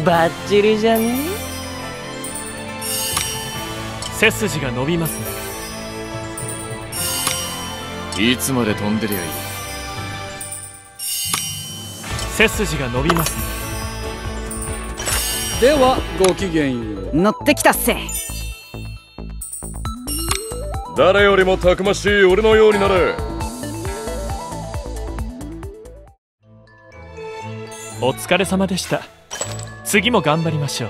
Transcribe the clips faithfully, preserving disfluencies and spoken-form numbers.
バッチリじゃね？ 背筋が伸びますね。 いつまで飛んでりゃいい。 背筋が伸びますね。 ではごきげんよう。 乗ってきたっせ。 誰よりもたくましい俺のようになれ。 お疲れ様でした。次も頑張りましょう。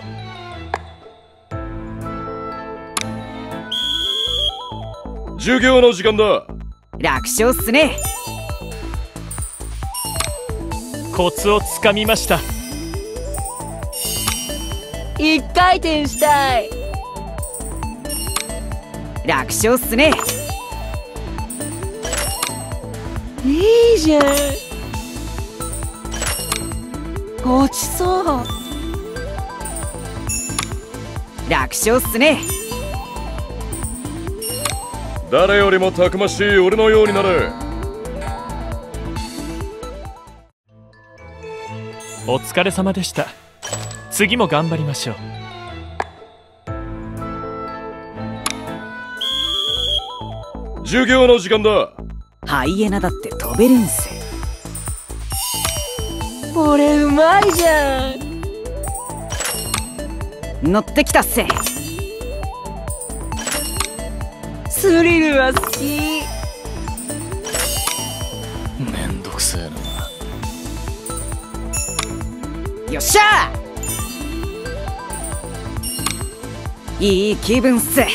授業の時間だ。 楽勝っすね。 コツをつかみました。 一回転したい。楽勝っすね。いいじゃん。落ちそう。楽勝っすね。 誰よりもたくましい俺のようになれ。 お疲れ様でした。次も頑張りましょう。 授業の時間だ。 ハイエナだって飛べるんす。俺うまいじゃん。乗ってきたっせ。スリルは好き。 めんどくせえな。 よっしゃー。いい気分っす。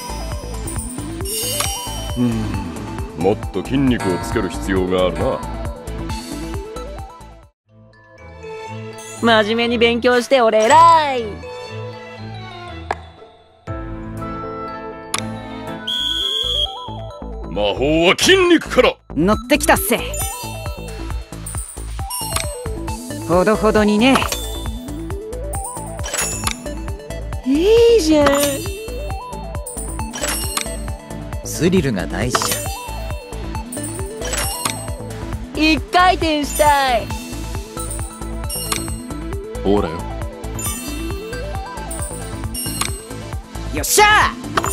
うーん、もっと筋肉をつける必要があるな。 真面目に勉強して俺偉い。 魔法は筋肉から。 乗ってきたっせ。ほどほどにね。いいじゃん。 スリルが大事じゃ。 一回転したい。 ほらよ。 よっしゃ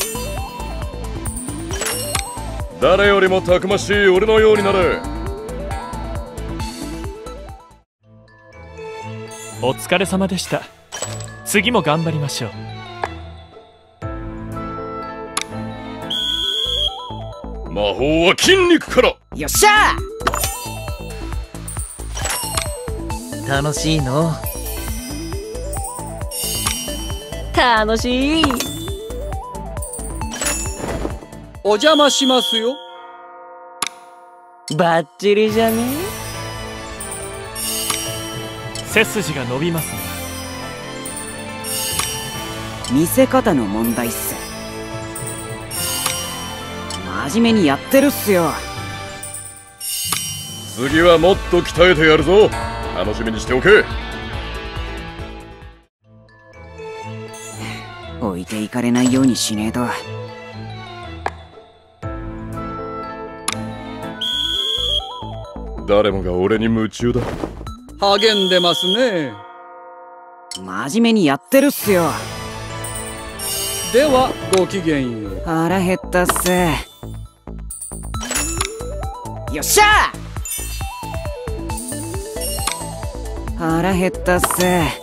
ー。誰よりもたくましい俺のようになれ。 お疲れ様でした。次も頑張りましょう。 魔法は筋肉から。 よっしゃー。楽しいの。 楽しい。 お邪魔しますよ。 バッチリじゃね？ 背筋が伸びますね。 見せ方の問題っす。真面目にやってるっすよ。 次はもっと鍛えてやるぞ。楽しみにしておけ。 置いていかれないようにしねえと。 誰もが俺に夢中だ。 励んでますね。 真面目にやってるっすよ。 ではごきげんよう。 腹減ったっす。よっしゃー。腹減ったっす。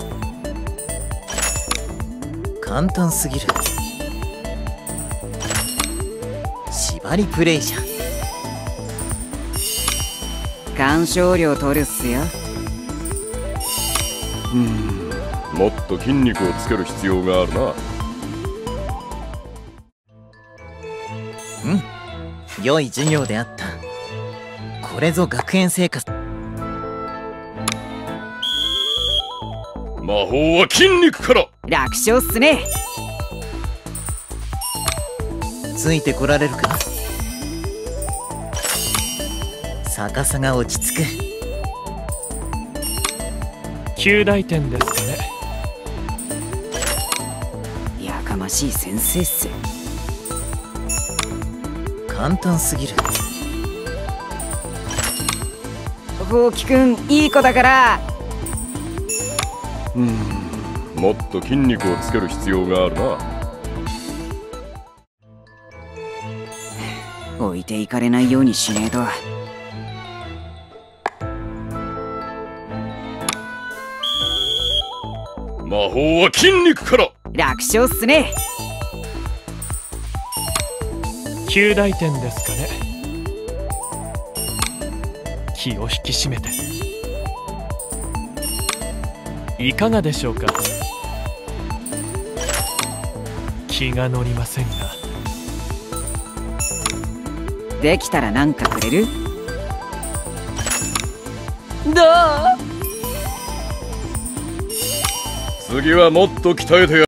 簡単すぎる。縛りプレイじゃ。 鑑賞料取るっすよ。 うーん、もっと筋肉をつける必要があるな。 うん、良い授業であった。これぞ学園生活。 魔法は筋肉から。 楽勝っすね。 ついてこられるか。逆さが落ち着く。 及第点ですかね。 やかましい先生っす。 簡単すぎる。 ほうきくんいい子だから。 うーん、 もっと筋肉をつける必要があるな。 置いていかれないようにしねえと。 魔法は筋肉から。 楽勝っすね。 及第点ですかね。気を引き締めて。いかがでしょうか。気が乗りませんが。 できたらなんかくれる？ どう？ 次はもっと鍛えてやる。